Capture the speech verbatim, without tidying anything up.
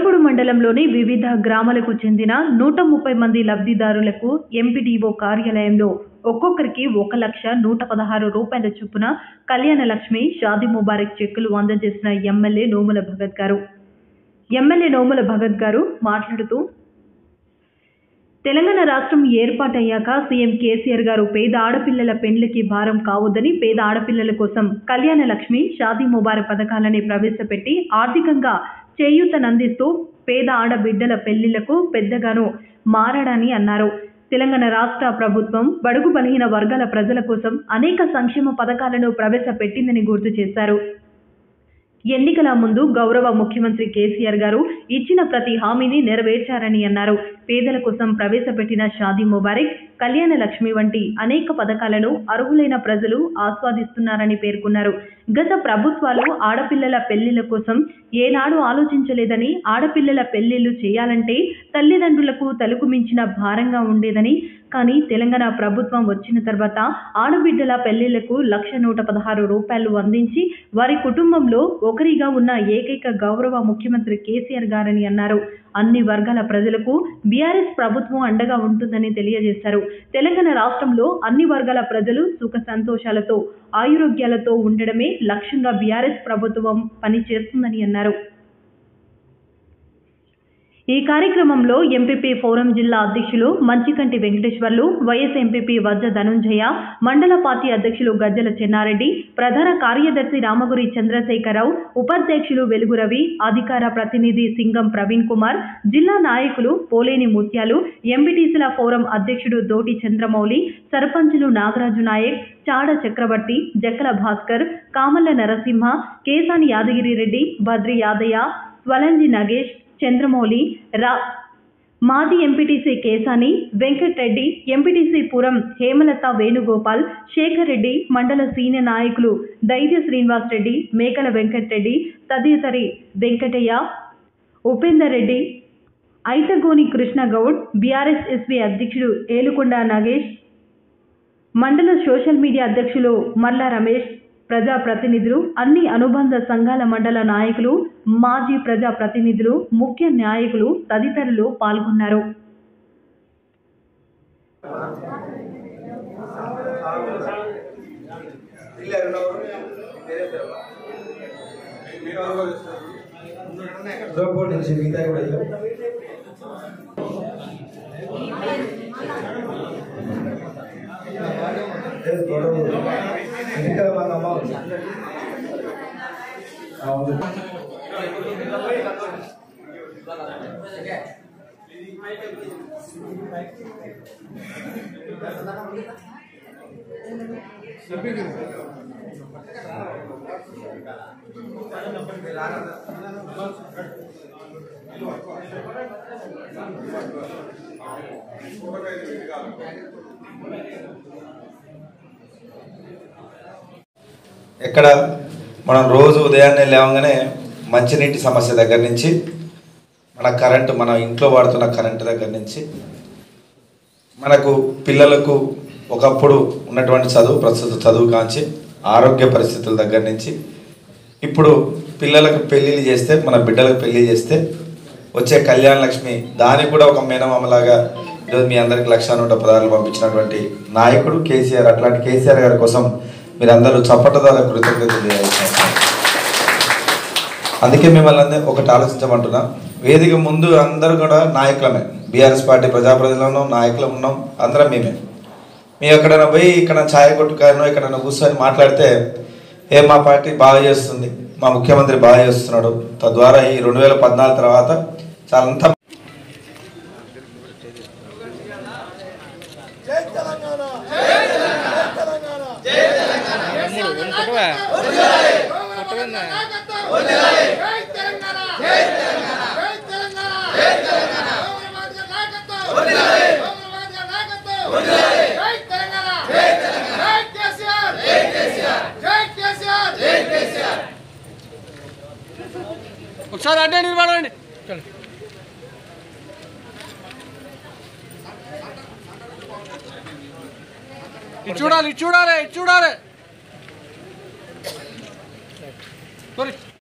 దొరకూడు మండలంలోని వివిధ గ్రామాలకు చెందిన నూట ముప్పై మంది లబ్ధిదారులకు ఎంపీడీఓ కార్యాలయంలో ఒక్కొక్కరికి ఒక లక్ష నూట పదహారు రూపాయల చొప్పున కళ్యాణ లక్ష్మి షాదీ ముబారక్ చెక్కులు అందజేసిన ఎమ్మెల్యే నోముల భగత్ గారు ఎమ్మెల్యే నోముల భగత్ గారు మాట్లాడుతూ తెలంగాణ రాష్ట్రం ఏర్పాటయ్యాక సీఎం కేసీఆర్ గారు పేద ఆడపిల్లల పెండ్లికి భారం కావద్దని పేద ఆడపిల్లల కోసం కళ్యాణ లక్ష్మి షాదీ ముబారక్ పథకాలని ప్రవేశపెట్టి ఆర్థికంగా చేయూతనందిస్తూ పేద ఆడబిడ్డల పెళ్లిళ్లకు పెద్దగాను మారడాని అన్నారు. తెలంగాణ రాష్ట్ర ప్రభుత్వం బడుగు బలహీన వర్గాల ప్రజల కోసం అనేక సంక్షేమ పథకాలను ప్రవేశపెట్టిందని గుర్తు చేశారు. ఎన్నికల ముందు గౌరవ ముఖ్యమంత్రి కేసీఆర్ గారు ఇచ్చిన ప్రతి హామీని నెరవేర్చారని అన్నారు. పేదల కోసం ప్రవేశపెట్టిన షాదీ ముబారక్, కళ్యాణ లక్ష్మి వంటి అనేక పథకాలను అర్హులైన ప్రజలు ఆస్వాదిస్తున్నారని పేర్కొన్నారు. గత ప్రభుత్వాలు ఆడపిల్లల పెళ్లిళ్ల కోసం ఏనాడు ఆలోచించలేదని, ఆడపిల్లల పెళ్లిళ్లు చేయాలంటే తల్లిదండ్రులకు తలకు మించిన భారంగా ఉండేదని, కానీ తెలంగాణ ప్రభుత్వం వచ్చిన తర్వాత ఆడబిడ్డల పెళ్లిళ్లకు లక్ష నూట పదహారు రూపాయలు అందించి వారి కుటుంబంలో ఒకరిగా ఉన్న ఏకైక గౌరవ ముఖ్యమంత్రి కేసీఆర్ గారని అన్నారు. అన్ని వర్గాల ప్రజలకు బీఆర్ఎస్ ప్రభుత్వం అండగా ఉంటుందని తెలియజేశారు. తెలంగాణ రాష్ట్రంలో అన్ని వర్గాల ప్రజలు సుఖ సంతోషాలతో ఆయురోగ్యాలతో ఉండడమే లక్ష్యంగా బీఆర్ఎస్ ప్రభుత్వం పనిచేస్తుందని అన్నారు. ఈ కార్యక్రమంలో ఎంపీపీ ఫోరం జిల్లా అధ్యక్షులు మంచికంటి వెంకటేశ్వర్లు, వైఎస్ ఎంపీపీ వజ్ర ధనుంజయ, మండల పార్టీ అధ్యక్షులు గజ్జల చెన్నారెడ్డి, ప్రధాన కార్యదర్శి రామగురి చంద్రశేఖరరావు, ఉపాధ్యక్షులు వెలుగు రవి, అధికార ప్రతినిధి సింగం ప్రవీణ్ కుమార్, జిల్లా నాయకులు పోలేని ముత్యాలు, ఎంపీటీసీల ఫోరం అధ్యక్షుడు దోటి చంద్రమౌళి, సర్పంచులు నాగరాజు నాయక్, చాడ చక్రవర్తి, జక్కల భాస్కర్, కామల్ల నరసింహ, కేసాని యాదగిరి రెడ్డి, భద్రి యాదయ్య, స్వలంజి నగేష్, చంద్రమౌళి, రా మాజీ ఎంపీటీసీ కేసాని వెంకటరెడ్డి, ఎంపీటీసీ పురం హేమలత వేణుగోపాల్, శేఖర్ రెడ్డి, మండల సీనియర్ నాయకులు దైద్య శ్రీనివాస్ రెడ్డి, మేకల వెంకటరెడ్డి, తదితరి వెంకటయ్య, ఉపేందర్ రెడ్డి, ఐతగోని కృష్ణగౌడ్, బీఆర్ఎస్ ఎస్పీ అధ్యక్షుడు ఏలుకొండ నాగేష్, మండల సోషల్ మీడియా అధ్యక్షులు మర్ల రమేష్, ప్రజాప్రతినిధులు, అన్ని అనుబంధ సంఘాల మండల నాయకులు, మాజీ ప్రజాప్రతినిధులు, ముఖ్య నాయకులు తదితరులు పాల్గొన్నారు. ఎన్నికల మందమ్మ ఎక్కడ మనం రోజు ఉదయాన్నే లేవగానే మంచినీటి సమస్య దగ్గర నుంచి మన కరెంటు, మన ఇంట్లో వాడుతున్న కరెంటు దగ్గర నుంచి మనకు పిల్లలకు ఒకప్పుడు ఉన్నటువంటి చదువు, ప్రస్తుత చదువు కాంచి ఆరోగ్య పరిస్థితుల దగ్గర నుంచి ఇప్పుడు పిల్లలకు పెళ్ళిళ్ళు చేస్తే, మన బిడ్డలకు పెళ్ళి చేస్తే వచ్చే కళ్యాణ లక్ష్మి, దానికి కూడా ఒక మేనమామలాగా ఈరోజు మీ అందరికి లక్ష నూట పదార్లు పంపించినటువంటి నాయకుడు కేసీఆర్. అట్లాంటి కేసీఆర్ గారి కోసం మీరందరూ చప్పటదాల కృతజ్ఞతలు చేయాల్సిన. అందుకే మిమ్మల్ని అందరూ ఒకటి ఆలోచించమంటున్నా. వేదిక ముందు అందరూ కూడా నాయకులమే, బీఆర్ఎస్ పార్టీ ప్రజాప్రతినిధులు ఉన్నాం, నాయకులు ఉన్నాం, అందరం మేమే. మేము ఎక్కడైనా పోయి ఇక్కడ ఛాయ్ కొట్టుకానో ఎక్కడైనా కూర్చొని మాట్లాడితే ఏ మా పార్టీ బాగా చేస్తుంది, మా ముఖ్యమంత్రి బాగా చేస్తున్నాడు, తద్వారా ఈ రెండు వేల పద్నాలుగు తర్వాత చాలా ఒకసారి అడ్డే నిలబడండి. ఇది చూడాలి, ఇది చూడాలి, ఇది చూడాలి.